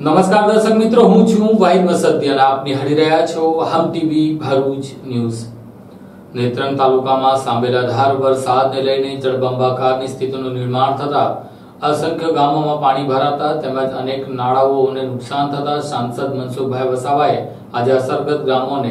નમસ્કાર દર્શક મિત્રો, હું છું વાહિદ મસદિયા. આપ નિહાળી રહ્યા છો હમ ટીવી ભરૂચ ન્યૂઝ. નેત્રંગ તાલુકામાં સાંબેલાધાર વરસાદને લઈને જળબંબાકારની સ્થિતિનું નિર્માણ થતા અસંખ્ય ગામોમાં પાણી ભરાતા તેમજ અનેક નાળાઓને નુકસાન થતા સાંસદ મનસુખભાઈ વસાવાએ આજે અસરગ્રસ્ત ગામોને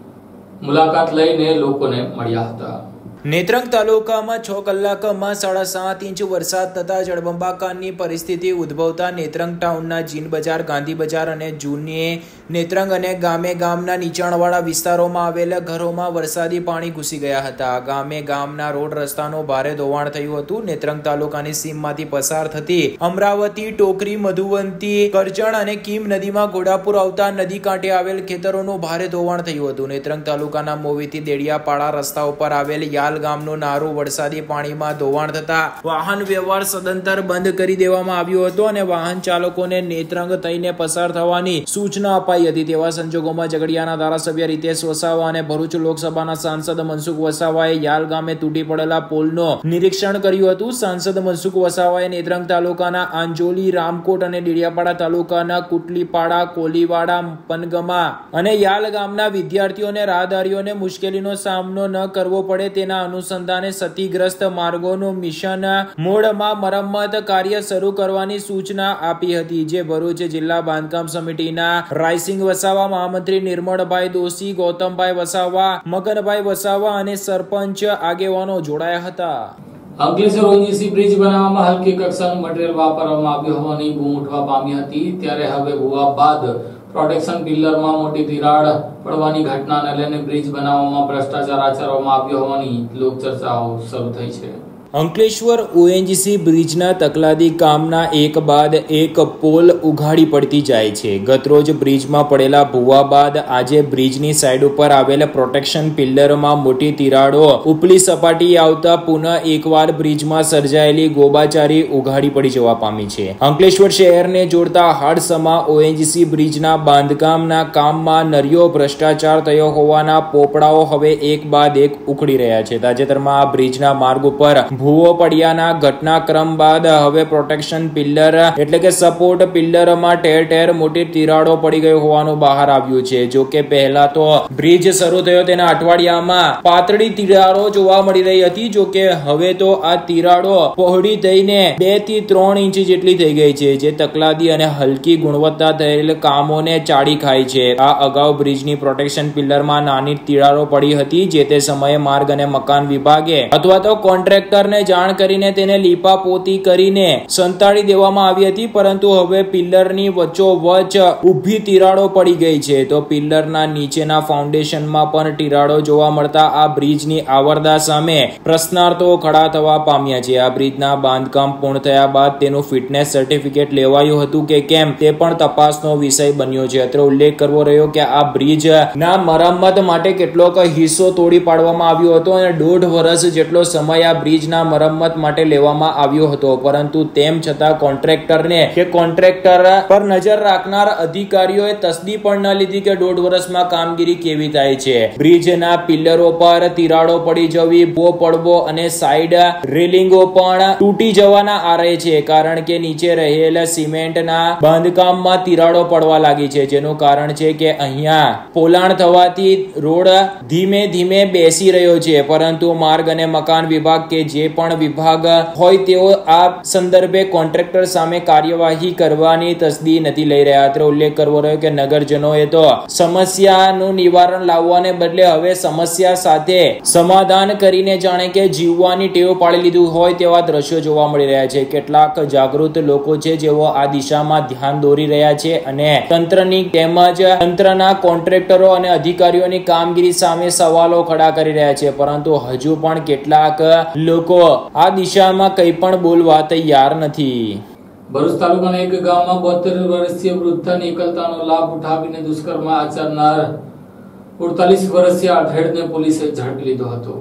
મુલાકાત લઈને લોકોને મળ્યા હતા. નેત્રંગ તાલુકામાં 6 કલાકમાં 7.5 ઇંચ વરસાદ થતા જળબંબાકારની પરિસ્થિતિ ઉદ્ભવતા નેત્રંગ ટાઉનના જીન બજાર, ગાંધી બજાર અને જૂની નેત્રંગ અને ગામના નીચાણવાળા વિસ્તારોમાં આવેલા ઘરોમાં વરસાદી પાણી ઘૂસી ગયા હતા. ગામના રોડ રસ્તાનું ભારે ધોવાણ થયું હતું. નેત્રંગ તાલુકાની સીમમાંથી પસાર થતી અમરાવતી, ટોકરી, મધુવંતી, કરજણ અને કીમ નદીમાં ઘોડાપુર આવતા નદી કાંઠે આવેલ ખેતરોનું ભારે ધોવાણ થયું હતું. નેત્રંગ તાલુકાના મોવીથી દેડિયાપાડા રસ્તા ઉપર આવેલ યાલ ગામનું નારું વરસાદી પાણીમાં ધોવાણ થતા વાહન વ્યવહાર સદંતર બંધ કરી દેવામાં આવ્યો હતો અને વાહન ચાલકોને નેત્રંગ થઈને પસાર થવાની સૂચના અપાઈ હતી. તેવા સંજોગોમાં ઝઘડિયાના ધારાસભ્ય રીતેશ વસાવા અને ભરૂચ લોકસભાના સાંસદ મનસુખ વસાવાએ યાલ ગામે તૂટી પડેલા પુલનું નિરીક્ષણ કર્યું હતું. સાંસદ મનસુખ વસાવાએ નેત્રંગ તાલુકાના આંજોલી, રામકોટ અને ડેડિયાપાડા તાલુકાના કુટલીપાડા, કોલીવાડા, પનગમા અને યાલ ગામના વિદ્યાર્થીઓ અને રાહદારીઓને મુશ્કેલીનો સામનો ન કરવો પડે તેના અનુસંધાને ક્ષતિગ્રસ્ત માર્ગોનું મિશન મોડમાં મરમ્મત કાર્ય શરૂ કરવાની સૂચના આપી હતી. જે ભરૂચ જિલ્લા બાંધકામ સમિતિના રાયસિંગ વસાવા, મહામંત્રી નિર્મળભાઈ દોશી, ગૌતમભાઈ વસાવા, મગનભાઈ વસાવા અને સરપંચ આગેવાનો જોડાયા હતા. અંકલેશ્વર ઓએનજીસી બ્રિજ બનાવવામાં હલકી કક્ષાનું મટીરીયલ વાપરવામાં આવ્યું હોવાની બૂમ ઉઠવા પામી હતી. ત્યારે હવે ભૂવા બાદ પ્રોટેક્શન પિલરમાં મોટી તિરાડ પડવાની ઘટનાને લઈને બ્રિજ બનાવવામાં ભ્રષ્ટાચાર આચરવામાં આવ્યો હોવાની લોકચર્ચાઓ શરૂ થઈ છે. અંકલેશ્વર ઓએનજીસી બ્રિજના તકલાદી કામના એક બાદ એક પોલ ઉઘાડી પડતી જાય છે. ગતરોજ બ્રિજમાં પડેલા ભૂવા બાદ આજે બ્રિજની સાઈડ ઉપર આવેલા પ્રોટેક્શન પિલ્લરમાં મોટી તિરાડો ઉપલી સપાટી આવતા પુનઃ એકવાર બ્રિજમાં સર્જાયેલી ગોબાચારી ઉઘાડી પડી જવા પામી છે. અંકલેશ્વર શહેરને જોડતા હાડસમા ઓએનજીસી બ્રિજના બાંધકામના કામમાં નરિયો ભ્રષ્ટાચાર થયો હોવાના પોપડાઓ હવે એક બાદ એક ઉખડી રહ્યા છે. તાજેતરમાં આ બ્રિજના માર્ગ ઉપર ભૂવો પડ્યાના ઘટનાક્રમ બાદ હવે પ્રોટેક્શન પિલ્લર એટલે કે સપોર્ટ પિલ્લરમાં ઠેર ઠેર મોટી તિરાડો પડી ગઈ હોવાનું બહાર આવ્યું છે. જો કે પહેલા તો બ્રિજ શરૂ થયો તેના અઠવાડિયામાં પાતળી તિરાડો જોવા મળી રહી હતી. જો કે હવે તો આ તિરાડો પહોળી થઈને 2 થી 3 ઇંચ જેટલી થઈ ગઈ છે, જે તકલાદી અને હલકી ગુણવત્તા થયેલ કામોને ચાળી ખાય છે. આ અગાઉ બ્રિજની પ્રોટેક્શન પિલ્લરમાં નાની તિરાડો પડી હતી. જે તે સમયે માર્ગ અને મકાન વિભાગે અથવા તો કોન્ટ્રાક્ટર જાણ કરીને તેને લીપાપોતી કરીને સંતાડી દેવામાં આવી હતી. પરંતુ હવે પિલ્લરની વચ્ચોવચ્ચ ઊભી તિરાડો પડી ગઈ છે. તો પિલ્લરના નીચેના ફાઉન્ડેશનમાં પણ તિરાડો જોવા મળતા આ બ્રિજની આવરદા સામે પ્રશ્નાર્થો ખડા થવા પામ્યા છે. આ બ્રિજના બાંધકામ પૂર્ણ થયા બાદ તેનું ફિટનેસ સર્ટિફિકેટ લેવાયું હતું કે કેમ તે પણ તપાસનો વિષય બન્યો છે. અત્રે ઉલ્લેખ કરવો રહ્યો કે આ બ્રિજના મરમ્મત માટે કેટલોક હિસ્સો તોડી પાડવામાં આવ્યો હતો અને 1.5 વર્ષ જેટલો સમય આ બ્રિજના મરમ્મત માટે લેવામાં આવ્યો હતો. પરંતુ તેમ છતાં કોન્ટ્રાક્ટરને કે કોન્ટ્રાક્ટર પર નજર રાખનાર અધિકારીઓએ તસદી પણ ન લીધી કે 1.5 વર્ષમાં કામગીરી કેવી થાય છે. બ્રિજના પિલ્લરો પર તિરાડો પડી જવી, ભૂવો પડવો અને સાઈડ રેલિંગો પણ તૂટી જવાના આરે છે. કારણ કે નીચે રહેલા સિમેન્ટના બાંધકામમાં તિરાડો પડવા લાગી છે, જેનું કારણ છે કે અહીંયા પોલાણ થવાથી રોડ ધીમે ધીમે બેસી રહ્યો છે. પરંતુ માર્ગ અને મકાન વિભાગ કે જે પણ વિભાગ હોય તેઓ આ સંદર્ભે કોન્ટ્રાક્ટર સામે કાર્યવાહી કરવાની તસદી નથી લઈ રહ્યા. અત્રે ઉલ્લેખ કરવો રહ્યો કે નગરજનોએ તો સમસ્યાનું નિવારણ લાવવાને બદલે હવે સમસ્યા સાથે સમાધાન કરીને જાણે કે જીવવાની ટેવ પાડી લીધું હોય તેવા દ્રશ્યો જોવા મળી રહ્યા છે. કેટલાક જાગૃત લોકો છે જેઓ આ દિશામાં ધ્યાન દોરી રહ્યા છે અને તંત્રની તેમજ તંત્રના કોન્ટ્રાક્ટરો અને અધિકારીઓની કામગીરી સામે સવાલો ખડા કરી રહ્યા છે. પરંતુ હજુ પણ કેટલાક લોકો આ દિશામાં કંઈ પણ બોલવા તૈયાર નથી. ભરૂચ તાલુકાના એક ગામમાં 72 વર્ષીય વૃદ્ધની એકલતાનો લાભ ઉઠાવીને દુષ્કર્મ આચરનાર 48 વર્ષીય આઠેડને પોલીસે ઝડપી લીધો હતો.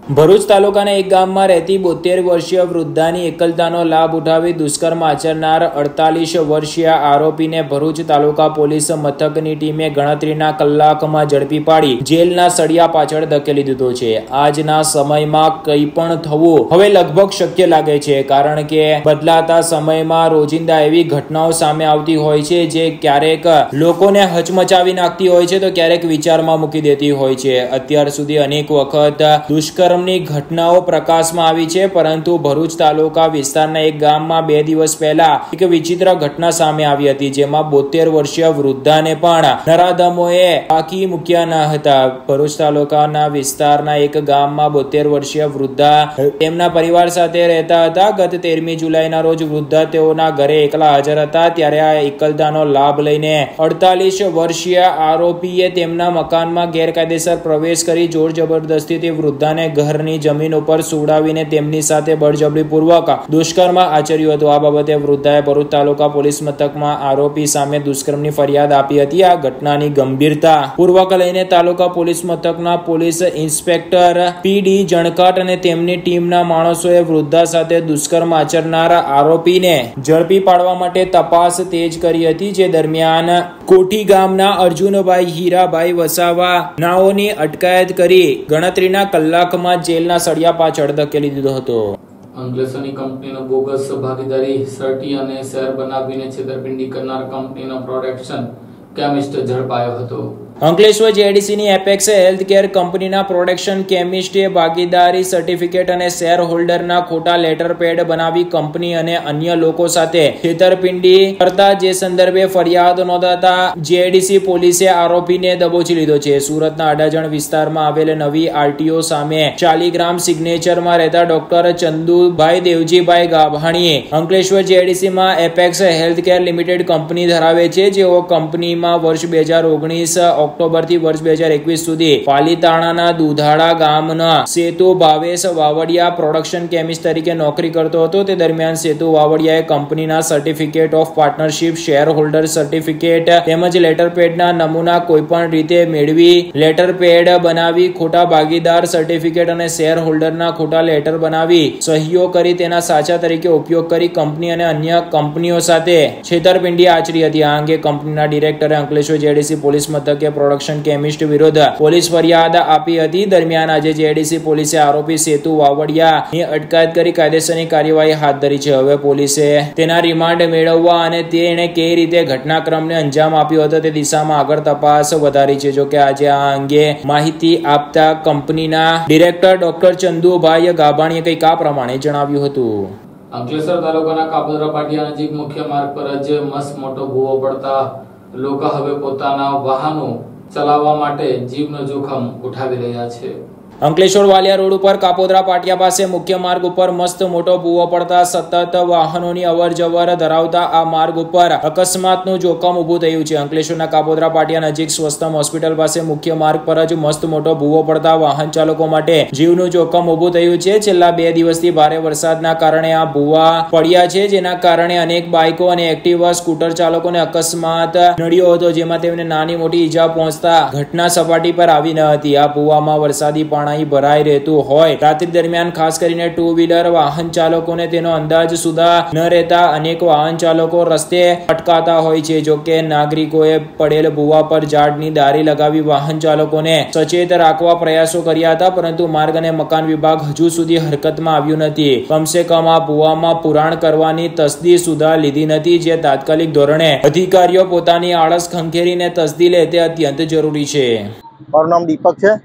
ભરૂચ તાલુકાના એક ગામમાં રહેતી 72 વર્ષીય વૃદ્ધાની એકલતાનો લાભ ઉઠાવી દુષ્કર્મ આચરનાર 48 વર્ષીય આરોપીને ભરૂચ તાલુકા પોલીસ મથકની ટીમે ગણતરીના કલાકમાં ઝડપી પાડી જેલના સળિયા પાછળ ધકેલી દીધો છે. આજના સમયમાં કંઈ પણ થવું હવે લગભગ શક્ય લાગે છે, કારણ કે બદલાતા સમયમાં રોજિંદા એવી ઘટનાઓ સામે આવતી હોય છે જે ક્યારેક લોકોને હચમચાવી નાખતી હોય છે તો ક્યારેક વિચારમાં મૂકી દેતી હોય છે. અત્યાર સુધી અનેક વખત દુષ્કર્મ ની ઘટનાઓ પ્રકાશમાં આવી છે, પરંતુ ભરૂચ તાલુકા વિસ્તારના એક ગામમાં 2 દિવસ પહેલા એક વિચિત્ર ઘટના સામે આવી હતી, જેમાં 72 વર્ષીય વૃદ્ધાને પણ નરાધમોએ પાકી મૂક્યા ન હતા. ભરૂચ તાલુકાના વિસ્તારના એક ગામમાં 72 વર્ષીય વૃદ્ધા તેમના પરિવાર સાથે રહેતા હતા. ગત 13મી જુલાઈના રોજ વૃદ્ધા તેઓના ઘરે એકલા હાજર હતા, ત્યારે આ એકલતાનો લાભ લઈને 48 વર્ષીય આરોપીએ તેમના મકાનમાં ગેરકાયદેસર પ્રવેશ કરી જોર જબરદસ્તીથી વૃદ્ધાને ઘરની જમીન ઉપર સુવડાવીને તેમની સાથે બળજબરીપૂર્વક દુષ્કર્મ આચર્યું હતું. આ બાબતે વૃદ્ધાએ ભરૂચ તાલુકા પોલીસ મથકમાં આરોપી સામે દુષ્કર્મની ફરિયાદ આપી હતી. આ ઘટનાની ગંભીરતા પૂર્વક લઈને તાલુકા પોલીસ મથકના પોલીસ ઇન્સ્પેક્ટર પીડી જણકાટ અને તેમની ટીમના માણસોએ વૃદ્ધા સાથે દુષ્કર્મ આચરનાર આરોપીને ઝડપી પાડવા માટે તપાસ તેજ કરી હતી. જે દરમિયાન કોઠી ગામના અર્જુનભાઈ હીરાભાઈ વસાવા નાઓની અટકાયત કરી ગણતરીના કલાકમાં જેલના સળિયા પાછળ ધકેલી દીધો હતો. અંકલેશ્વરની કંપનીનો બોગસ ભાગીદારી સર્ટી અને શેર બનાવીને છેતરપિંડી કરનાર કંપનીનો પ્રોડક્શન કેમિસ્ટ ઝડપાયો હતો. અંકલેશ્વર જેડીસીની એપેક્સ હેલ્થકેર કંપનીના પ્રોડક્શન કેમિસ્ટે ભાગીદારી સર્ટિફિકેટ અને શેર હોલ્ડરના ખોટા લેટર પેડ બનાવી કંપની અને અન્ય લોકો સાથે છેતરપિંડી કરતા જે સંદર્ભે ફરિયાદ નોંધાતા જેડીસી પોલીસે આરોપીને દબોચી લીધો છે. સુરતના અડાજણ વિસ્તારમાં આવેલ નવી આરટીઓ સામે શાલિગ્રામ સિગ્નેચરમાં રહેતા ડોક્ટર ચંદુભાઈ દેવજીભાઈ ગાભાણીએ અંકલેશ્વર જેડીસીમાં એપેક્સ હેલ્થકેર લિમિટેડ કંપની ધરાવે છે, જેઓ કંપનીમાં વર્ષ 2019 ઓક્ટોબર થી વર્ષ 2021 સુધી પાલીતાણાના દુધાળા ગામના સેતુ ભાવેશ વાવડિયા પ્રોડક્શન કેમિસ્ટ તરીકે નોકરી કરતો હતો. તે દરમિયાન સેતુ વાવડિયાએ કંપનીના certificate of partnership, share holder certificate તેમજ લેટર પેડના નમૂના કોઈપણ રીતે મેળવી લેટર પેડ બનાવી ખોટા ભાગીદાર સર્ટિફિકેટ અને શેર હોલ્ડરના ખોટા લેટર બનાવી સહીઓ કરી તેના સાચા તરીકે ઉપયોગ કરી કંપની અને અન્ય કંપનીઓ સાથે છેતરપિંડી આચરી હતી. આ અંગે કંપનીના ડિરેક્ટરે અંકલેશ્વર જેડીસી પોલીસ મથકે પ્રોડક્શન કેમિસ્ટ વિરુદ્ધ પોલીસ ફરિયાદ આપી હતી. દરમિયાન આજે જેડીસી પોલીસે આરોપી સેતુ વાવડિયાની અટકાયત કરી કાયદેસરની કાર્યવાહી હાથ ધરી છે. હવે પોલીસે તેના રિમાન્ડ મેળવવા અને તેણે કઈ રીતે ઘટનાક્રમને અંજામ આપ્યો હતો તે દિશામાં આગળ તપાસ વધારી છે. જોકે આજે આ અંગે માહિતી આપતા કંપનીના ડિરેક્ટર ડોક્ટર ચંદુભાઈ ગાભાણીએ કંઈક આ પ્રમાણે જણાવ્યું હતું. અંકલેશ્વર તાલુકાના કાપોદ્રા પાટિયા નજીક મુખ્ય માર્ગ પર જ મસ્ત મોટો ભૂવો પડતા લોકો હવે પોતાના વાહનો ચલાવવા માટે જીવનો જોખમ ઉઠાવી રહ્યા છે. અંકલેશ્વર વાલિયા રોડ ઉપર કાપોદ્રા પાટિયા પાસે મુખ્ય માર્ગ ઉપર મસ્ત મોટો ભૂવો પડતા સતત વાહનોની અવરજવર ધરાવતા આ માર્ગ ઉપર અકસ્માતનું જોખમ ઊભું થયું છે. અંકલેશ્વરના કાપોદ્રા પાટિયા નજીક સ્વસ્થમ હોસ્પિટલ પાસે મુખ્ય માર્ગ પર જ મસ્ત મોટો ભૂવો પડતા વાહન ચાલકો માટે જીવનું જોખમ ઊભું થયું છે. છેલ્લા 2 દિવસથી ભારે વરસાદના કારણે આ ભૂવા પડ્યા છે, જેના કારણે અનેક બાઇકો અને એક્ટિવા સ્કૂટર ચાલકોને અકસ્માત નડ્યો હતો, જેમાં તેમને નાની મોટી ઈજા પહોંચતા ઘટના સપાટી પર આવી ન હતી. આ ભૂવામાં વરસાદી પાણી ભરાઈ રહેતું હોય રાત્રિ દરમિયાન ખાસ કરીને 2 વ્હીલર વાહન ચાલકોને તેનો અંદાજ સુધા ન રહેતા અનેક વાહન ચાલકો રસ્તે અટકાતા હોય છે. જોકે નાગરિકોએ પડેલ ભૂવા પર ઝાડની દારી લગાવી વાહન ચાલકોને સચેત રાખવા પ્રયાસો કર્યા હતા, પરંતુ માર્ગ અને મકાન વિભાગ હજુ સુધી હરકતમાં આવ્યું નથી. કમસે કમ આ ભૂવામાં પુરાણ કરવાની તસદી સુધા લીધી નથી, જે તાત્કાલિક ધોરણે અધિકારીઓ પોતાની આળસ ખંખેરીને તસદી લે તે અત્યંત જરૂરી છે. મારું નામ દીપક છે,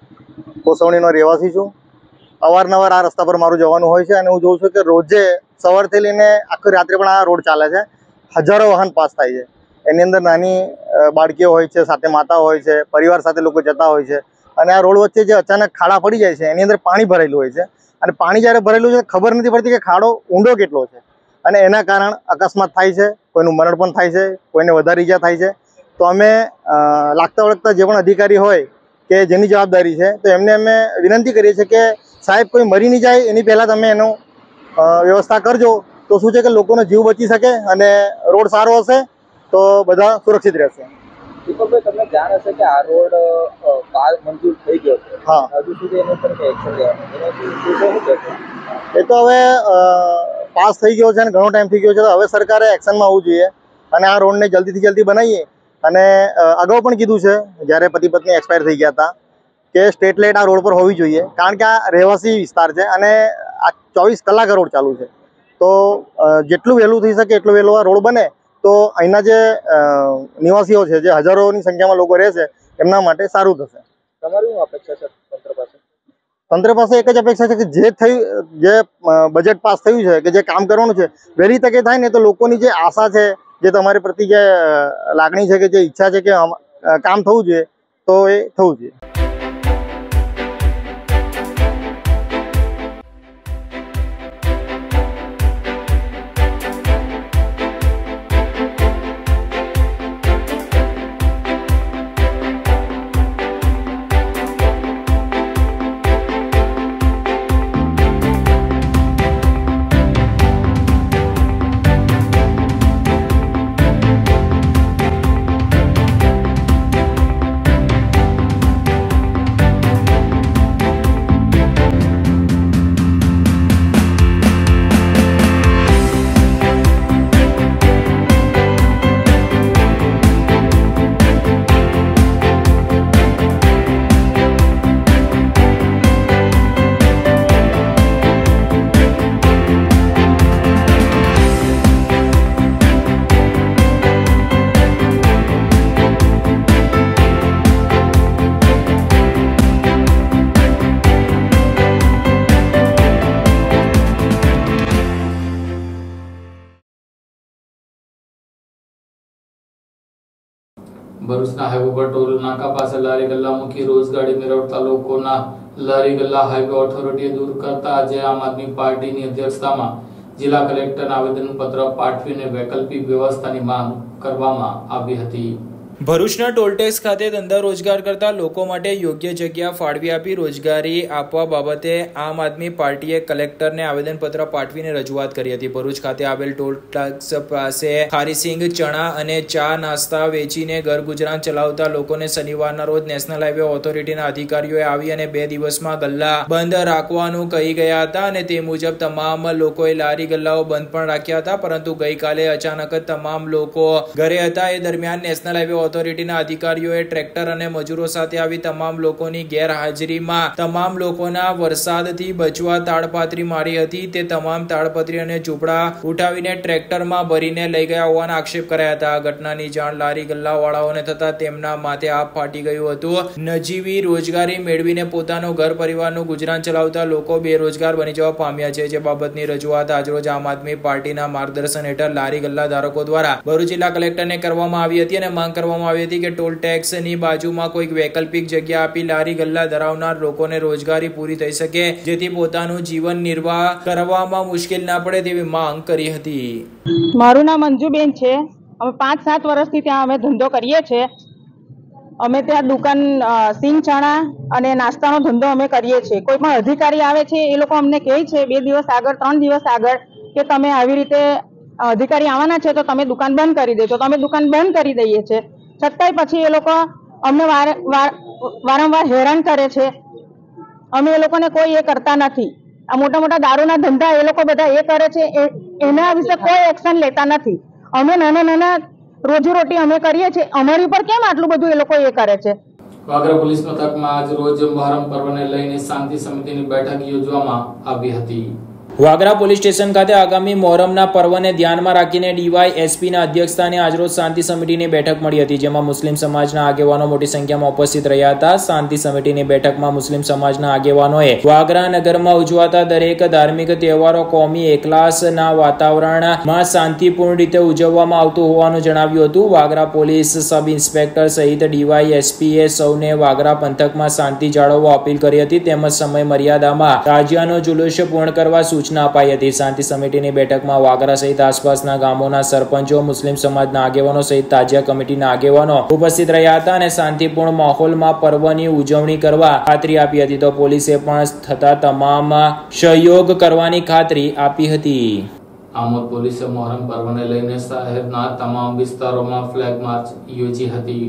કોસવણીનો રહેવાસી છું. અવારનવાર આ રસ્તા પર મારું જવાનું હોય છે અને હું જોઉં છું કે રોજે સવારથી લઈને આખી રાત્રે પણ આ રોડ ચાલે છે. હજારો વાહન પાસ થાય છે. એની અંદર નાની બાળકીઓ હોય છે, સાથે માતા હોય છે, પરિવાર સાથે લોકો જતા હોય છે અને આ રોડ વચ્ચે જે અચાનક ખાડા પડી જાય છે એની અંદર પાણી ભરેલું હોય છે અને પાણી જ્યારે ભરેલું છે ખબર નથી પડતી કે ખાડો ઊંડો કેટલો છે અને એના કારણ અકસ્માત થાય છે, કોઈનું મરણ પણ થાય છે, કોઈને વધારે ઈજા થાય છે. તો અમે લાગતા વળગતા જે પણ અધિકારી હોય કે જેની જવાબદારી છે તો એમને અમે વિનંતી કરીએ છીએ કે સાહેબ કોઈ મરી નહીં જાય એની પહેલાં તમે એનું વ્યવસ્થા કરજો, તો શું છે કે લોકોનો જીવ બચી શકે અને રોડ સારો હશે તો બધા સુરક્ષિત રહેશે. દીપકભાઈ, તમને જાણ હશે કે આ રોડ મંજૂર થઈ ગયો છે, હજુ સુધી એની ઉપર એક્શન લેવાનું? એ તો હવે પાસ થઈ ગયો છે અને ઘણો ટાઈમ થઈ ગયો છે, તો હવે સરકારે એક્શનમાં આવવું જોઈએ અને આ રોડને જલ્દીથી જલ્દી બનાવીએ. અને અગાઉ પણ કીધું છે જ્યારે પતિ પત્ની એક્સપાયર થઈ ગયા હતા કે સ્ટ્રીટ લાઇટ આ રોડ પર હોવી જોઈએ, કારણ કે આ રહેવાસી વિસ્તાર છે અને આ 24 કલાક રોડ ચાલુ છે. તો જેટલું વહેલું થઈ શકે એટલું વહેલું આ રોડ બને તો અહીંના જે નિવાસીઓ છે, જે હજારોની સંખ્યામાં લોકો રહે છે, એમના માટે સારું થશે. તમારી શું અપેક્ષા છે તંત્ર પાસે? તંત્ર પાસે એક જ અપેક્ષા છે કે જે બજેટ પાસ થયું છે, કે જે કામ કરવાનું છે વહેલી તકે થાય ને, તો લોકોની જે આશા છે, જે તમારી પ્રતિ જે લાગણી છે, કે જે ઈચ્છા છે કે કામ થવું જોઈએ, તો એ થવું જોઈએ. ભરૂચના હાઈવે પર ટોલ નાકા પાસે લારી ગલ્લા મૂકી રોજગારી મેળવતા લોકોના લારી ગલ્લા હાઈવે ઓથોરિટીએ દૂર કરતા આજે આમ આદમી પાર્ટીની અધ્યક્ષતામાં જિલ્લા કલેક્ટરને આવેદનપત્ર પાઠવીને વૈકલ્પિક વ્યવસ્થાની માંગ કરવામાં આવી હતી. ભરૂચના ટોલટેક્સ ખાતે ધંધા રોજગાર કરતા લોકો માટે યોગ્ય જગ્યા ફાળવી આપી રોજગારી આપવા બાબતે આમ આદમી પાર્ટીએ કલેક્ટરને આવેદનપત્ર પાઠવીને રજૂઆત કરી હતી. ભરૂચ ખાતે આવેલ ટોલટેક્સ પાસે ખારીસિંગ, ચણા અને ચા નાસ્તા વેચીને ઘર ગુજરાન ચલાવતા લોકોને શનિવારના રોજ નેશનલ હાઈવે ઓથોરિટીના અધિકારીઓએ આવી અને 2 દિવસમાં ગલ્લા બંધ રાખવાનું કહી ગયા હતા અને તે મુજબ તમામ લોકોએ લારી ગલ્લાઓ બંધ પણ રાખ્યા હતા, પરંતુ ગઈકાલે અચાનક જ તમામ લોકો ઘરે હતા. એ દરમિયાન નેશનલ હાઈવે ઓથોરિટીના અધિકારીઓએ ટ્રેક્ટર અને મજૂરો સાથે આવી તમામ લોકોની ગેરહાજરીમાં તમામ લોકોના વરસાદથી બચવા તાડપત્રી મારી હતી. તે તમામ તાડપત્રી અને ઝૂંપડા ઉઠાવીને ટ્રેક્ટરમાં ભરીને લઈ ગયા હોવાના આક્ષેપ કર્યા હતા. આ ઘટનાની જાણ લારી ગલ્લાવાળાઓને થતા તેમના માથે આપ ફાટી ગયું હતું. નજીવી રોજગારી મેળવીને પોતાનો ઘર પરિવારનું ગુજરાન ચલાવતા લોકો બેરોજગાર બની જવા પામ્યા છે, જે બાબતની રજૂઆત આજરોજ આમ આદમી પાર્ટીના માર્ગદર્શન હેઠળ લારી ગલ્લા ધારકો દ્વારા ભરૂચ જિલ્લા કલેક્ટરને કરવામાં આવી હતી અને માંગ કરવામાં આવી હતી કે ટોલ ટેક્સની બાજુમાં કોઈક વૈકલ્પિક જગ્યા આપી લારી ગલ્લા ધરાવનાર લોકોને રોજગારી પૂરી થઈ શકે, જેથી પોતાનું જીવન નિર્વાહ કરવામાં મુશ્કેલ ના પડે તેવી માંગ કરી હતી. મારું નામ અંજુબેન છે. અમે 5-7 વર્ષથી ત્યાં અમે ધંધો કરીએ છીએ. અમે ત્યાં દુકાન સિંગ ચણા અને નાસ્તાનો ધંધો અમે કરીએ છીએ. કોઈ પણ અધિકારી આવે છે એ લોકો અમને કહે છે 2 દિવસ આગળ 3 દિવસ આગળ કે તમે આવી રીતે અધિકારી આવવાના છે તો તમે દુકાન બંધ કરી દેજો. તો અમે દુકાન બંધ કરી દઈએ છીએ, છતાંય પછી એ લોકો અમને વારંવાર હેરાન કરે છે. અમે એ લોકોને કોઈ એ કરતા નથી. આ મોટા મોટા દારૂના ધંધા એ લોકો બધા એ કરે છે, એના વિશે કોઈ એક્શન લેતા નથી. અમે નાના રોજીરોટી અમે કરીએ છીએ, અમારી ઉપર કેમ આટલું બધું એ લોકો એ કરે છે? વાગરા પોલીસ મથકમાં આજ રોજ મહોરમ પર્વને લઈને શાંતિ સમિતિની બેઠક યોજવામાં આવી હતી. વાગરા પોલીસ સ્ટેશન ખાતે આગામી મોહરમના પર્વને ધ્યાનમાં રાખીને ડીવાયએસપીના અધ્યક્ષસ્થાને આજરોજ શાંતિ સમિતિની બેઠક મળી હતી, જેમાં મુસ્લિમ સમાજના આગેવાનો મોટી સંખ્યામાં ઉપસ્થિત રહ્યા હતા. શાંતિ સમિતિની બેઠકમાં મુસ્લિમ સમાજના આગેવાનોએ વાગરા નગરમાં ઉજવાતા દરેક ધાર્મિક તહેવારો કોમી એકલાસના વાતાવરણમાં શાંતિપૂર્ણ રીતે ઉજવવામાં આવતું હોવાનું જણાવ્યું હતું. વાગરા પોલીસ સબ ઇન્સ્પેક્ટર સહિત ડીવાયએસપીએ સૌને વાગરા પંથકમાં શાંતિ જાળવવા અપીલ કરી હતી, તેમજ સમય મર્યાદામાં તાજિયાનો જુલુસ પૂર્ણ કરવા અપાઈ હતી. શાંતિ સમિતિની બેઠકમાં વાગરા સહિત આસપાસના ગામોના સરપંચો, મુસ્લિમ સમાજના આગેવાનો સહિત તાજિયા કમિટીના આગેવાનો ઉપસ્થિત રહ્યા હતા અને શાંતિપૂર્ણ માહોલમાં પર્વની ઉજવણી કરવા ખાતરી આપી હતી. તો પોલીસે પણ થતા તમામ સહયોગ કરવાની ખાતરી આપી હતી. આમોદ પોલીસે મોહરમ પર્વને લઈને શહેરના તમામ વિસ્તારોમાં ફ્લેગ માર્ચ યોજી હતી.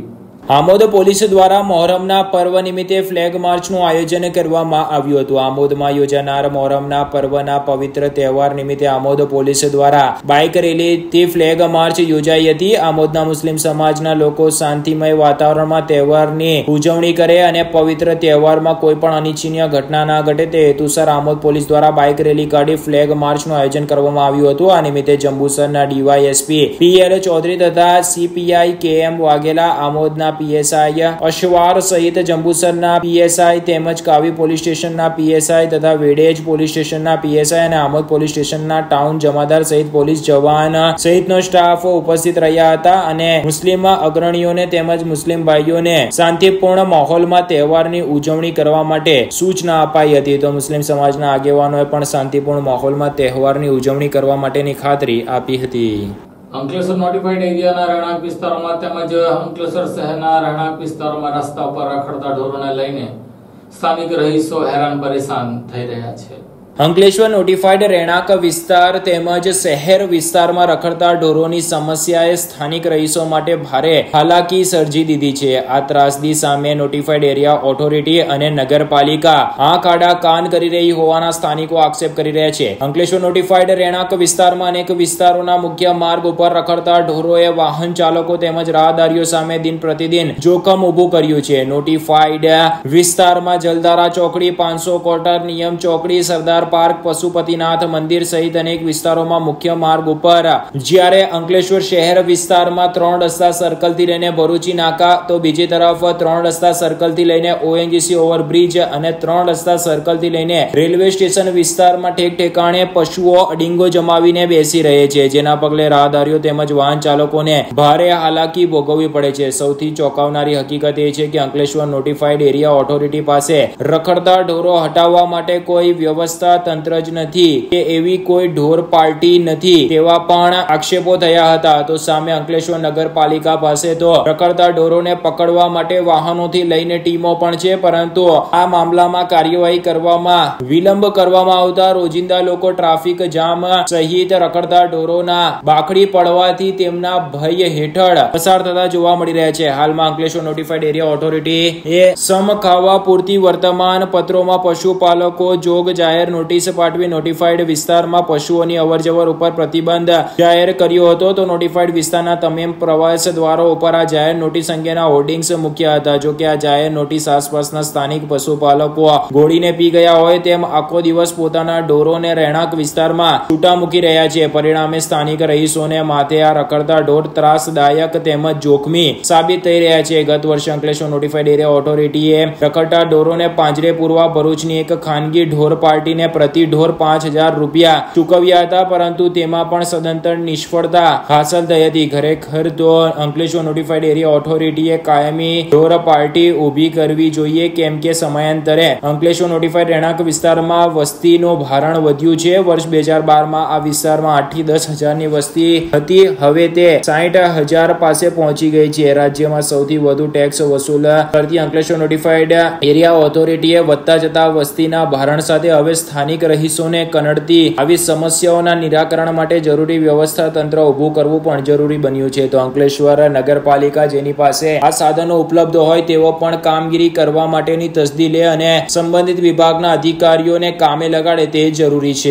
આમોદ પોલીસ દ્વારા મોહરમના પર્વ નિમિત્તે ફ્લેગ માર્ચનું આયોજન કરવામાં આવ્યું હતું. આમોદમાં યોજાનાર મોહરમના પર્વના પવિત્ર તહેવાર નિમિત્તે આમોદ પોલીસ દ્વારા બાઇક રેલીથી ફ્લેગ માર્ચ યોજાઈ હતી. આમોદના મુસ્લિમ સમાજના લોકો શાંતિમય વાતાવરણમાં તહેવારની ઉજવણી કરે અને પવિત્ર તહેવારમાં કોઈ પણ અનિચ્છનીય ઘટના ના ઘટે તે હેતુસર આમોદ પોલીસ દ્વારા બાઇક રેલી કાઢી ફ્લેગ માર્ચનું આયોજન કરવામાં આવ્યું હતું. આ નિમિત્તે જંબુસરના ડીવાયએસપી પીએલ ચૌધરી તથા સીપીઆઈ કેએમ વાઘેલા, આમોદના પીએસઆઈ અશવાર સહિત જંબુસરના પીએસઆઈ તેમજ કાવી પોલીસ સ્ટેશનના પીએસઆઈ તથા વેડેજ પોલીસ સ્ટેશનના પીએસઆઈ અને આમોદ પોલીસ સ્ટેશનના ટાઉન જમાદાર સહિત પોલીસ જવાન સહિતનો સ્ટાફ ઉપસ્થિત રહ્યા હતા અને મુસ્લિમ અગ્રણીઓને તેમજ મુસ્લિમ ભાઈઓને શાંતિપૂર્ણ માહોલમાં તહેવારની ઉજવણી કરવા માટે સૂચના અપાઈ હતી. તો મુસ્લિમ સમાજના આગેવાનોએ પણ શાંતિપૂર્ણ માહોલમાં તહેવારની ઉજવણી કરવા માટેની ખાતરી આપી હતી. અંકલેશ્વર નોટિફાઈડ એરિયાના રહેણાંક વિસ્તારોમાં તેમજ અંકલેશ્વર શહેરના રહેણાંક વિસ્તારોમાં રસ્તા પર રખડતા ઢોરોને લઈને સ્થાનિક રહીશો હેરાન પરેશાન થઈ રહ્યા છે. અંકલેશ્વર નોટિફાઈડ રહેણાંક વિસ્તાર તેમજ શહેર વિસ્તારમાં રખડતા ઢોરોની સમસ્યાએ સ્થાનિક રહીશો માટે ભારે હાલાકી સર્જી દીધી છે. આ ત્રાસદી સામે નોટિફાઈડ એરિયા ઓથોરિટી અને નગરપાલિકા આંખ આડા કાન કરી રહી હોવાના સ્થાનિકો આક્ષેપ કરી રહ્યા છે. અંકલેશ્વર નોટિફાઈડ રહેણાંક વિસ્તારમાં અનેક વિસ્તારોના મુખ્ય માર્ગ ઉપર રખડતા ઢોરોએ વાહન ચાલકો તેમજ રાહદારીઓ સામે દિન પ્રતિદિન જોખમ ઉભું કર્યું છે. નોટિફાઈડ વિસ્તારમાં જલધારા ચોકડી, 500 ક્વાર્ટર, નિયમ ચોકડી, સરદાર પાર્ક, પશુપતિનાથ મંદિર સહિત અનેક વિસ્તારોમાં મુખ્ય માર્ગ ઉપર જ્યારે અંકલેશ્વર શહેર વિસ્તારમાં 3 રસ્તા સર્કલ થી લઈને ભરૂચી નાકા તો બીજી તરફ 3 રસ્તા સર્કલ થી લઈને ઓએનજીસી ઓવરબ્રિજ અને 3 રસ્તા સર્કલ થી લઈને રેલવે સ્ટેશન વિસ્તારમાં ઠેક ઠેકાણે પશુઓ અડીંગો જમાવીને બેસી રહે છે, જેના પગલે રાહદારીઓ તેમજ વાહન ચાલકોને ભારે હાલાકી ભોગવવી પડે છે. સૌથી ચોંકાવનારી હકીકત એ છે કે અંકલેશ્વર નોટિફાઈડ એરિયા ઓથોરિટી પાસે રખડતા ઢોરો હટાવવા માટે કોઈ વ્યવસ્થા તંત્ર જ નથી કે એવી કોઈ ઢોર પાર્ટી નથી તેવા પણ આક્ષેપો થયા હતા. તો સામે અંકલેશ્વર નગરપાલિકા પાસે તો રખડતા ઢોરોને પકડવા માટે વાહનોથી લઈને ટીમો પણ છે, પરંતુ આ મામલામાં કાર્યવાહી કરવામાં વિલંબ કરવામાં આવતા રોજિંદા લોકો ટ્રાફિક જામ સહિત રખડતા ઢોરોના બાખડી પડવાથી તેમના ભય હેઠળ પસાર થતા જોવા મળી રહ્યા છે. હાલમાં અંકલેશ્વર નોટિફાઈડ એરિયા ઓથોરિટી એ સમ ખાવા પૂરતી વર્તમાન પત્રોમાં પશુપાલકો જોગ જાહેર નોટિસ પાઠવી નોટિફાઈડ વિસ્તારમાં પશુઓની અવરજવર ઉપર પ્રતિબંધ જાહેર કર્યો હતો. તો નોટિફાઈડ વિસ્તારના તમામ પ્રવાસ દ્વારો ઉપર આ જાહેર નોટિસ અંગેના હોર્ડિંગ્સ મૂક્યા હતા. જો કે આ જાહેર નોટિસ આસપાસના સ્થાનિક પશુપાલકો ગોળીને પી ગયા હોય તેમ આખો દિવસ પોતાના ઢોરોને રહેણાંક વિસ્તારમાં છૂટા મૂકી રહ્યા છે. પરિણામે સ્થાનિક રહીશોને માથે આ રખડતા ઢોર ત્રાસદાયક તેમજ જોખમી સાબિત થઈ રહ્યા છે. ગત વર્ષે અંકલેશ્વર નોટિફાઈડ એરિયા ઓથોરિટીએ રખડતા ઢોરોને પાંજરે પૂરવા ભરૂચની એક ખાનગી ઢોર પાર્ટીને પ્રતિ ઢોર 5,000 રૂપિયા ચૂકવ્યા હતા, પરંતુ તેમાં પણ સદંતર નિષ્ફળતા હાંસલ થઈ હતી. ખરેખર તો અંકલેશ્વર નોટિફાઈડ એરિયા ઓથોરિટીએ કાયમી ઢોર પાર્ટી ઊભી કરવી જોઈએ, કેમ કે સમયાંતરે અંકલેશ્વર નોટિફાઈડ રહેણાંક વિસ્તારમાં વસ્તીનું ભારણ વધ્યું છે. વર્ષ 2012માં આ વિસ્તારમાં 8 થી 10,000 ની વસ્તી હતી, હવે તે 60,000 પાસે પહોંચી ગઈ છે. રાજ્યમાં સૌથી વધુ ટેક્સ વસૂલ કરતી અંકલેશ્વર નોટિફાઈડ એરિયા ઓથોરિટીએ વધતા જતા વસ્તીના ભારણ સાથે હવે સ્થાનિક રહીશોને કનડતી આવી સમસ્યાઓના નિરાકરણ માટે જરૂરી વ્યવસ્થા તંત્ર ઉભું કરવું પણ જરૂરી બન્યું છે. તો અંકલેશ્વર નગરપાલિકા જેની પાસે આ સાધનો ઉપલબ્ધ હોય તેઓ પણ કામગીરી કરવા માટેની તસદી લે અને સંબંધિત વિભાગના અધિકારીઓને કામે લગાડે તે જરૂરી છે.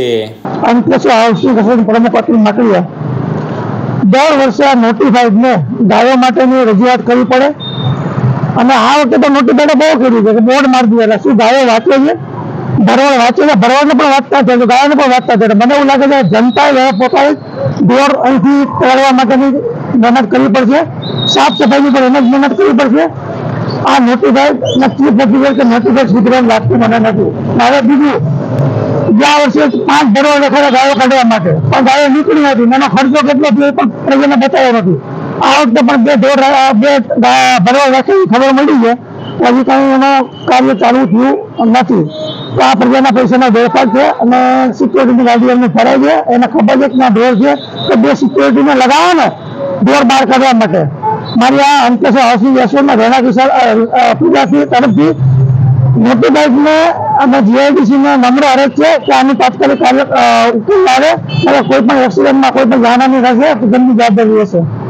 દર વર્ષે આ નોટિફાઈડને ગાયો માટેની રજૂઆત કરવી પડે અને આ વખતે તો નોટિફાઈડ બહુ કર્યું છે કે બોર્ડ મારી દીધેલા. શું ગાયો વાંચે છે? ભરવાડ વાંચે છે, ભરવાડને પણ વાંચતા છે, ગાયોને પણ વાંચતા છે. મને એવું લાગે છે જનતાએ પોતાની ઢોર અહીંથી કાઢવા માટેની મહેનત કરવી પડશે, સાફ સફાઈની પણ એમ જ મહેનત કરવી પડશે. આ નોટિફાઈડ નક્કી નથી કે નોટિફાઈડ સુધરવાનું લાગતું મને નથી. હવે બીજું, ગયા વર્ષે 5 ભરવાડ રખાયા ગાયો કાઢવા માટે, પણ ગાયો નીકળી હતી. એનો ખર્ચો કેટલો થયો પણ પ્રજાને બતાવ્યો નથી. આ વખતે પણ 2 ભરવાડ રાખી ખબર મળી છે, હજી કઈ એનું કાર્ય ચાલુ થયું નથી. તો આ પ્રજાના પૈસાનો વેપાર છે અને સિક્યોરિટીની ગાડી એમને ફરાય છે. એને ખબર છે કે આ ઢોર છે તો 2 સિક્યોરિટીને લગાવો ને ઢોર બહાર કાઢવા માટે. મારી આ અંકલેશ્વર હાઉસિંગ એસોસિએશનના રહેણાંક વિસ્તાર પ્રજાથી તરફથી નોટિફાઈડને અને જીઆઈડીસીને નમ્ર અરજ છે કે આની તાત્કાલિક ઉકેલ લાવે અને કોઈ પણ એક્સિડન્ટમાં કોઈ પણ જાનહાની થશે તો તેમની જવાબદારી રહેશે.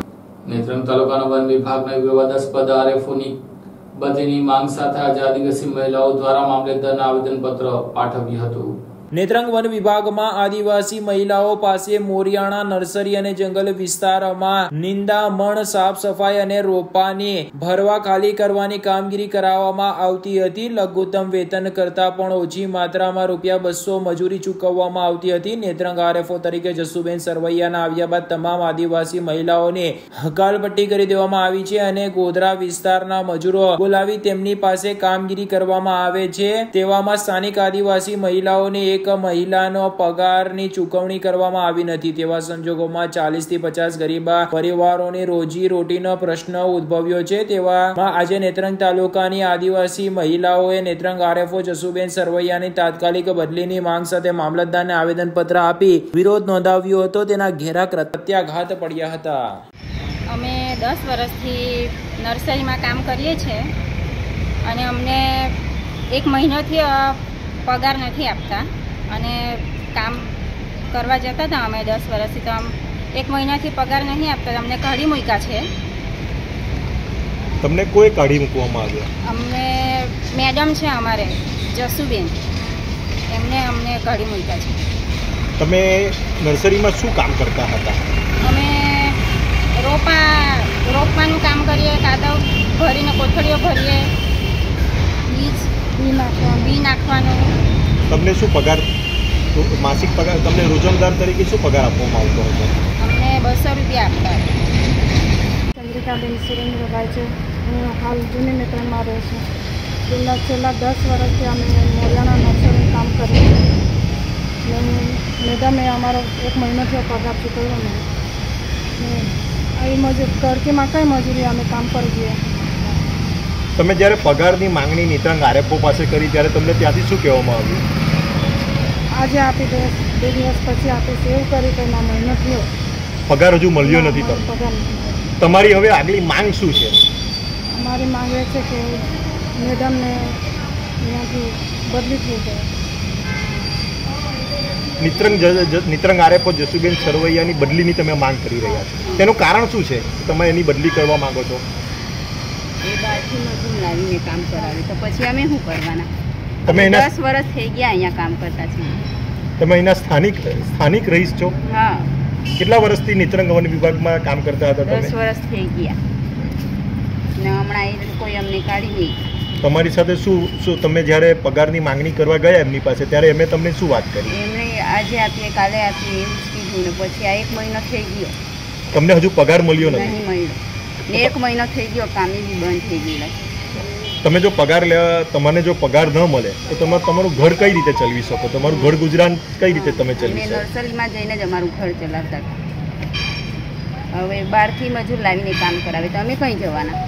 નેત્રંગ તાલુકાના વન વિભાગના વિવાદાસ્પદ આરએફઓની બદલીની માંગ સાથે આજે આદિવાસી મહિલાઓ દ્વારા મામલતદારને આવેદનપત્ર પાઠવ્યું હતું. નેત્રંગ વન વિભાગમાં આદિવાસી મહિલાઓ પાસે મોરિયાણા નર્સરી અને જંગલ વિસ્તારમાં નિંદામણ સાફ સફાઈ અને રોપાની ભરવા ખાલી કરવાની કામગીરી કરાવવામાં આવતી હતી. લઘુત્તમ વેતન કરતા પણ ઓછી માત્રામાં ₹200 મજૂરી ચૂકવવામાં આવતી હતી. નેત્રંગ આરએફઓ તરીકે જસુબેન સરવૈયાના આવ્યા બાદ તમામ આદિવાસી મહિલાઓને હકાલપટ્ટી કરી દેવામાં આવી છે અને ગોધરા વિસ્તારના મજૂરો બોલાવી તેમની પાસે કામગીરી કરવામાં આવે છે. તેવામાં સ્થાનિક આદિવાસી મહિલાઓને એક મહિલાનો પગારની ચૂકવણી કરવામાં આવી નથી. તેવા સંજોગોમાં 40 થી 50 ગરીબા પરિવારોની રોજી રોટીનો પ્રશ્ન ઉદ્ભવ્યો છે. તેવામાં આજે નેત્રંગ તાલુકાની આદિવાસી મહિલાઓએ નેત્રંગ આરએફઓ જસુબેન સરવૈયાની તાત્કાલિક બદલીની માંગ સાથે મામલતદારને આવેદનપત્ર આપી વિરોધ નોંધાવ્યો હતો. તેના ઘેરા પ્રત્યાઘાત પડ્યા હતા. અમે 10 વર્ષથી નર્સરીમાં કામ કરીએ છીએ અને અમને 1 મહિનોથી પગાર નથી આપતા અને કામ કરવા જતા હતા અમે 10 વર્ષથી તો 1 મહિનાથી પગાર નહીં આપતા. અમને કાઢી મૂક્યા છે. તમને કોઈ કાઢી મૂકવામાં આવ્યા? અમને મેડમ છે અમારે જસુબેન, એમને અમને કાઢી મૂક્યા છે. તમે નર્સરીમાં શું કામ કરતા હતા? અમે રોપવાનું કામ કરીએ, કાદવ ભરીને કોથળીઓ ભરીએ, બી નાખવાનું. તમને શું પગાર, માસિક પગાર, તમને રોજમદાર તરીકે શું પગાર આપવામાં આવતો હતો? અમને ₹200 આપતા. ચંદ્રિકાબેન સુરેન્દ્રભાઈ છે. હું હાલ જૂની નેત્રંગમાં રહું છું. છેલ્લા 10 વર્ષથી અમે મોરિયાણા નર્સરીનું કામ કરીએ છીએ. મેડમે અમારો 1 મહિનોથી પગાર ચૂકવ્યો નહીં. આવી તડકીમાં કઈ મજૂરી અમે કામ પર જઈએ. તમે જ્યારે પગારની માંગણી નેત્રંગ આરએફઓ પાસે કરી ત્યારે તમને ત્યાંથી શું કહેવામાં આવ્યું? આજે આપી દે, 2 દિવસ પછી આપીશ એવું કરી તો એમાં મહિનો થયો. પગાર હજુ મળ્યો નથી તમને? પગાર. તમારી હવે આગલી માંગ શું છે? અમારી માંગ એ છે કે મેડમને અહીંયાથી બદલી થઈ જાય. નેત્રંગ આરએફઓ જસુબેન સરવૈયાની બદલીની તમે માંગ કરી રહ્યા છો. તેનું કારણ શું છે તમે એની બદલી કરવા માંગો છો? એ બહારથી મજૂર લાવીને કામ કરાવે તો પછી અમે શું કરવાના? તમે 10 વર્ષ થઈ ગયા અહીંયા કામ કરતા છીએ. તમે અહીંના સ્થાનિક રહીશ છો? હા. કેટલા વર્ષથી નેત્રંગ વન વિભાગમાં કામ કરતા હતા તમે? 10 વર્ષ થઈ ગયા ને હમણાં એ કોઈ અમને કાઢી નહીં. તમારી સાથે શું તમે જ્યારે પગારની માંગણી કરવા ગયા એમની પાસે ત્યારે એમણે તમને શું વાત કરી? એમણે આજે આપીએ, કાલે આપીએ એવું જ કીધું ને પછી આ 1 મહિનો થઈ ગયો. તમને હજુ પગાર મળ્યો નથી? નહીં મળ્યો ને 1 મહિનો થઈ ગયો, કામે બી બંધ થઈ ગયેલા. તમે જો પગાર લેવા, તમને જો પગાર ન મળે તો તમે તમારું ઘર કઈ રીતે ચલાવી શકો? તમારું ઘર ગુજરાન કઈ રીતે તમે ચલાવી શકો? નર્સરીમાં જઈને જ અમારું ઘર ચલાવતા. હવે બહારથી મજૂર લાવીને કામ કરાવે તો અમે કઈ જવાના?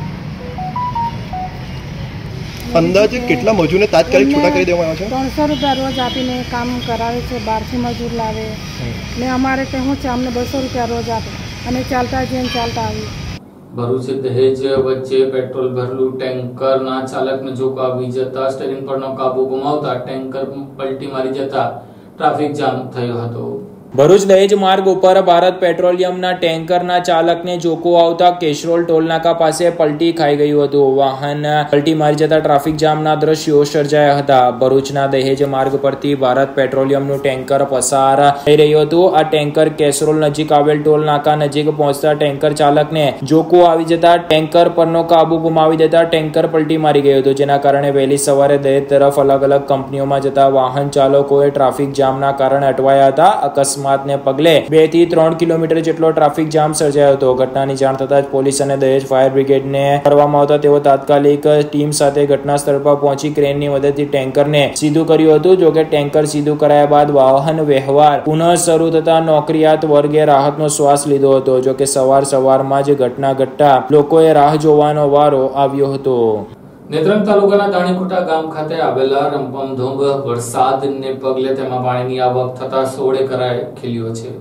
અંદાજે કેટલા મજૂરને તાત્કાલિક છૂટા કરી દેવાના છે? ₹300 રોજ આપીને કામ કરાવે છે. બહારથી મજૂર લાવે ને અમારે તે શું છે, અમને ₹200 રોજ આપે અને ચાલતા જઈને ચાલતા આવીએ. ભરૂચ દહેજ વચ્ચે પેટ્રોલ ભરેલું ટેન્કરના ચાલકને ઝોક આવી જતા સ્ટીયરિંગ પરનો કાબુ ગુમાવતા ટેન્કર પલટી મારી જતા ટ્રાફિક જામ થયો હતો. ભરૂચ દહેજ માર્ગ ઉપર ભારત પેટ્રોલિયમના ટેન્કરના ચાલકને ઝોકો આવતા કેશરોલ ટોલનાકા પાસે પલટી ખાઈ ગયું હતું. વાહન પલટી મારી જતા ટ્રાફિક જામના દ્રશ્યો સર્જાયા હતા. ભરૂચના દહેજ માર્ગ પરથી ભારત પેટ્રોલિયમનું ટેન્કર પસાર થઈ રહ્યું હતું. આ ટેન્કર કેશરોલ નજીક આવેલ ટોલનાકા નજીક પહોંચતા ટેન્કર ચાલકને ઝોકો આવી જતા ટેન્કર પરનો કાબુ ગુમાવી દેતા ટેન્કર પલટી મારી ગયું હતું, જેના કારણે વહેલી સવારે દહેજ તરફ અલગ અલગ કંપનીઓમાં જતા વાહન ચાલકોએ ટ્રાફિક જામના કારણે અટવાયા હતા. અકસ્માતને પગલે 2 થી 3 કિલોમીટર જેટલો ટ્રાફિક જામ સર્જાયો હતો. ઘટનાની જાણ થતાં જ પોલીસ અને દહેજ ફાયર બ્રિગેડને કરવામાં આવતા તેઓ તાત્કાલિક ટીમ સાથે ઘટના સ્થળ પર પહોંચી ક્રેનની મદદથી ટેન્કરને સીધું કર્યું હતું. જોકે ટેન્કર સીધું કરાયા બાદ વાહન વ્યવહાર પુનઃ શરૂ થતા નોકરિયાત વર્ગે રાહતનો શ્વાસ લીધો હતો. જોકે સવારમાં જ ઘટના ઘટતા લોકોએ રાહ જોવાનો વારો આવ્યો હતો. નેત્રંગ તાલુકાના દાણીખોટા ગામ ખાતે આવેલા રંપમધોંગ વરસાદને પગલે તેમાં પાણીની આવક થતા 16 કરાએ ખીલ્યો છે.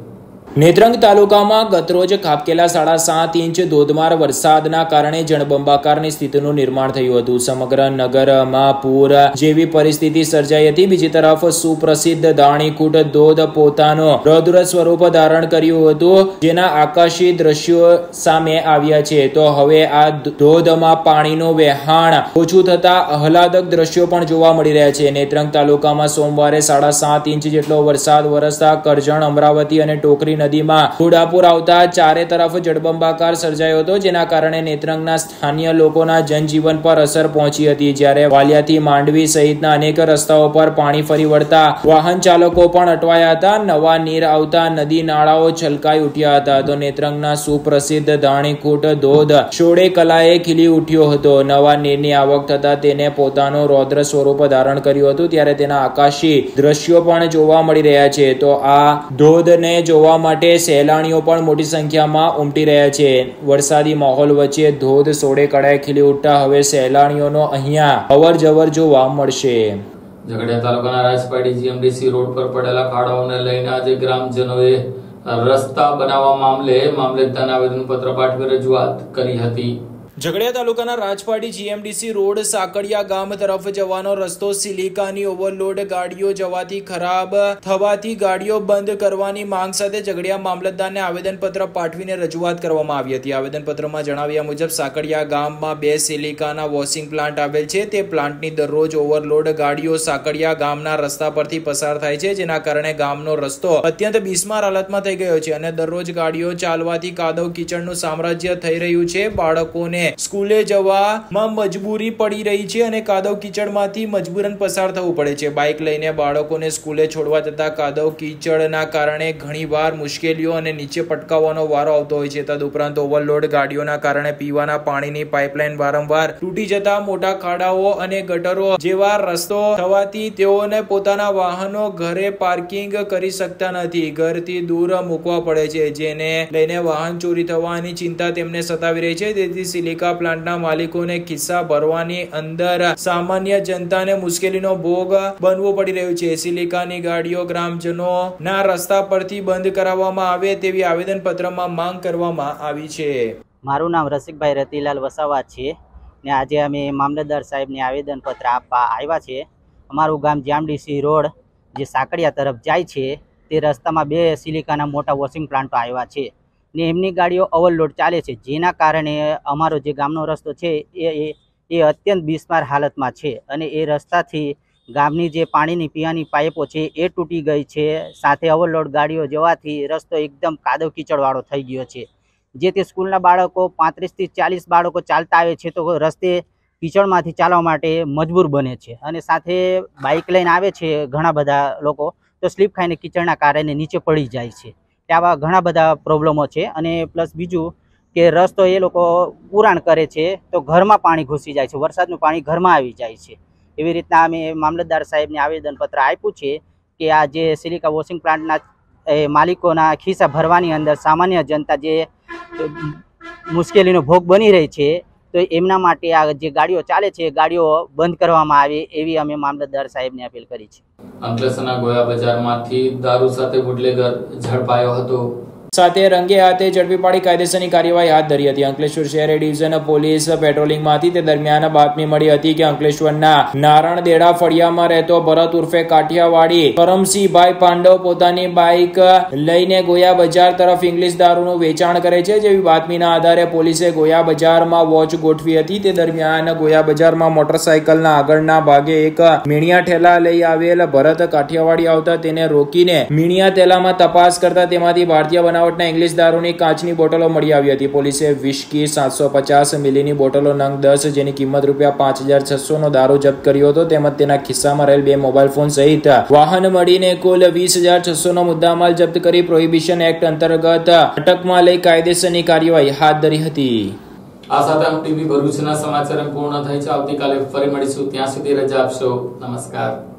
નેત્રંગ તાલુકામાં ગતરોજ ખાબકેલા 7.5 ઇંચ ધોધમાર વરસાદના કારણે જળબંબાકારની સ્થિતિનું નિર્માણ થયું હતું. સમગ્ર નગરમાં પૂર જેવી પરિસ્થિતિ સર્જાઈ હતી. બીજી તરફ સુપ્રસિદ્ધ દાણીકૂટ ધોધ પોતાનો રૌદ્ર સ્વરૂપ ધારણ કર્યું હતું, જેના આકાશી દ્રશ્યો સામે આવ્યા છે. તો હવે આ ધોધમાં પાણીનું વહેણ ઓછું થતા આહલાદક દ્રશ્યો પણ જોવા મળી રહ્યા છે. નેત્રંગ તાલુકામાં સોમવારે 7.5 ઇંચ જેટલો વરસાદ વરસતા કરજણ, અમરાવતી અને ટોકરી નદીમાં ઘોડાપુર આવતા ચારે તરફ જળબંબાકાર સર્જાયો હતો, જેના કારણે નેત્રંગના સ્થાનિય લોકોના જનજીવન પર અસર પહોંચી હતી. જ્યારે વાલિયાથી માંડવી સહિતના અનેક રસ્તાઓ પર પાણી ફરી વળતા વાહન ચાલકો પણ અટવાયા હતા. નવા નીર આવતા નદી નાળાઓ છલકાઈ ઉઠ્યા હતા. તો નેત્રંગના સુપ્રસિદ્ધ દાણીકૂટ ધોધ શોળે કલાએ ખીલી ઉઠ્યો હતો. નવા નીરની આવક થતા તેને પોતાનું રૌદ્ર સ્વરૂપ ધારણ કર્યું હતું. ત્યારે તેના આકાશી દ્રશ્યો પણ જોવા મળી રહ્યા છે. તો આ ધોધને જોવા માટે સહેલાણીઓ પણ મોટી સંખ્યામાં ઉમટી રહ્યા છે. વરસાદી માહોલ વચ્ચે ધોધ સોળે કળાએ ખીલી ઉઠતા હવે સહેલાણીઓનો અહીંયા અવર જવર જોવા મળશે. ઝઘડિયા તાલુકાના રાજપાડી જીએમડીસી રોડ પર પડેલા ખાડાઓને લઈને આજે ગ્રામજનોએ રસ્તા બનાવવા મામલે મામલતદારને આવેદનપત્ર પાઠવી રજૂઆત કરી હતી. ઝઘડિયા તાલુકાના રાજપાડી જીએમડીસી રોડ સાકડિયા ગામ તરફ જવાનો રસ્તો સિલિકાની ઓવરલોડ ગાડીઓ જવાથી ખરાબ થવાથી ગાડીઓ બંધ કરવાની માંગ સાથે ઝઘડિયા મામલતદારને આવેદનપત્ર પાઠવીને રજૂઆત કરવામાં આવી હતી. આવેદનપત્રમાં જણાવ્યા મુજબ સાકડિયા ગામમાં 2 સિલિકાના વોશિંગ પ્લાન્ટ આવેલ છે. તે પ્લાન્ટની દરરોજ ઓવરલોડ ગાડીઓ સાકડિયા ગામના રસ્તા પરથી પસાર થાય છે, જેના કારણે ગામનો રસ્તો અત્યંત બિસ્માર હાલતમાં થઈ ગયો છે અને દરરોજ ગાડીઓ ચાલવાથી કાદવ કીચડનું સામ્રાજ્ય થઈ રહ્યું છે. બાળકોને સ્કૂલે જવામાં મજબૂરી પડી રહી છે અને કાદવ કીચડમાંથી મજબૂરન પસાર થવું પડે છે. બાઇક લઈને બાળકોને સ્કૂલે છોડવા જતા કાદવ કીચડના કારણે ઘણીવાર મુશ્કેલીઓ અને નીચે પટકાવવાનો વારો આવતો હોય છે. તદુપરાંત ઓવરલોડ ગાડીઓના કારણે પીવાના પાણીની પાઇપલાઇન વારંવાર તૂટી જતા મોટા ખાડાઓ અને ગટરો જેવા રસ્તો થવાથી તેઓને પોતાના વાહનો ઘરે પાર્કિંગ કરી શકતા નથી. ઘરથી દૂર મૂકવા પડે છે, જેને લઈને વાહન ચોરી થવાની ચિંતા તેમને સતાવી રહી છે. તેથી સિલિકા પ્લાન્ટના માલિકોને ખિસ્સા ભરવાની અંદર સામાન્ય જનતાને મુશ્કેલીનો ભોગ બનવો પડી રહ્યો છે. સિલિકાની ગાડીઓ ગ્રામજનોના રસ્તા પરથી બંધ કરાવવામાં આવે તેવી આવેદનપત્રમાં માંગ કરવામાં આવી છે. મારું નામ રસિકભાઈ રતિલાલ વસાવા છે ને આજે અમે મામલતદાર સાહેબને આવેદનપત્ર આપવા આવ્યા છે. અમારું ગામ જીએમડીસી રોડ જે સાકડિયા તરફ જાય છે તે રસ્તામાં 2 સિલિકાના મોટા વોશિંગ પ્લાન્ટો આવ્યા છે ને એમની ગાડીઓ ઓવરલોડ ચાલે છે, જેના કારણે અમારો જે ગામનો રસ્તો છે એ અત્યંત બિસ્માર હાલતમાં છે અને એ રસ્તાથી ગામની જે પાણીની પીવાની પાઇપો છે એ તૂટી ગઈ છે. સાથે ઓવરલોડ ગાડીઓ જવાથી રસ્તો એકદમ કાદવ કીચડવાળો થઈ ગયો છે, જેથી સ્કૂલના બાળકો 35 થી 40 બાળકો ચાલતા આવે છે તો રસ્તે કીચડમાંથી ચાલવા માટે મજબૂર બને છે અને સાથે બાઇક લઈને આવે છે ઘણા બધા લોકો તો સ્લીપ ખાઈને કીચડના કારણે નીચે પડી જાય છે. આવા ઘણા બધા પ્રોબ્લેમો છે અને પ્લસ બીજું કે રસ્તો એ લોકો પુરાણ કરે છે તો ઘરમાં પાણી ઘૂસી જાય છે, વરસાદનું પાણી ઘરમાં આવી જાય છે. એવી રીતના અમે મામલતદાર સાહેબને આવેદનપત્ર આપ્યું છે કે આ જે સિલિકા વોશિંગ પ્લાન્ટના માલિકોના ખિસ્સા ભરવાની અંદર સામાન્ય જનતા જે મુશ્કેલીનો ભોગ બની રહી છે તો એમના માટે આ જે ગાડીઓ ચાલે છે ગાડીઓ બંધ કરવામાં આવે એવી અમે મામલતદાર સાહેબને અપીલ કરી છે. અંકલેશ્વરના ગોયા બજારમાંથી દારૂ સાથે બુટલેગર ઝડપાયો હતો. સાથે રંગે હાથે ઝડપી પાડી કાયદેસરની કાર્યવાહી હાથ ધરી હતી. અંકલેશ્વર શહેર ડિવિઝન પોલીસ પેટ્રોલિંગમાંથી તે દરમિયાન બાતમી મળી હતી કે અંકલેશ્વરના નારણદેડા ફળિયામાં રહેતો ભરત ઉર્ફે કાઠિયાવાડી કરમસિંહભાઈ પાંડવ પોતાની બાઇક લઈને ગોયા બજાર તરફ ઇંગ્લિશ દારૂનું વેચાણ કરે છે, જેવી બાતમીના આધારે પોલીસે ગોયા બજારમાં વોચ ગોઠવી હતી. તે દરમિયાન ગોયા બજારમાં મોટરસાયકલના આગળના ભાગે એક મીણિયા ઠેલા લઈ આવેલ ભરત કાઠિયાવાડી આવતા તેને રોકીને મીણિયા ઠેલામાં તપાસ કરતા તેમાંથી ભારતીય બનાવટના ઇંગ્લિશ દારૂની કાચની બોટલો મળી આવી હતી. પોલીસે વિસ્કી 750 મિલીની બોટલો નંગ 10 જેની કિંમત ₹5600 નો દારૂ જપ્ત કર્યો હતો. તેમજ તેના ખિસ્સામાં રહેલ 2 મોબાઈલ ફોન સહિત વાહન મળીને કુલ 20600 નો મુદ્દામાલ જપ્ત કરી પ્રોહિબિશન એક્ટ અંતર્ગત અટકમાં લઈ કાયદેસરની કાર્યવાહી હાથ ધરી હતી. આ સાથે ટીવી ભરૂચના સમાચાર પૂર્ણ થાય છે. આવતીકાલે ફરી મળીશું. ત્યાં સુધી રજા આપશો. નમસ્કાર.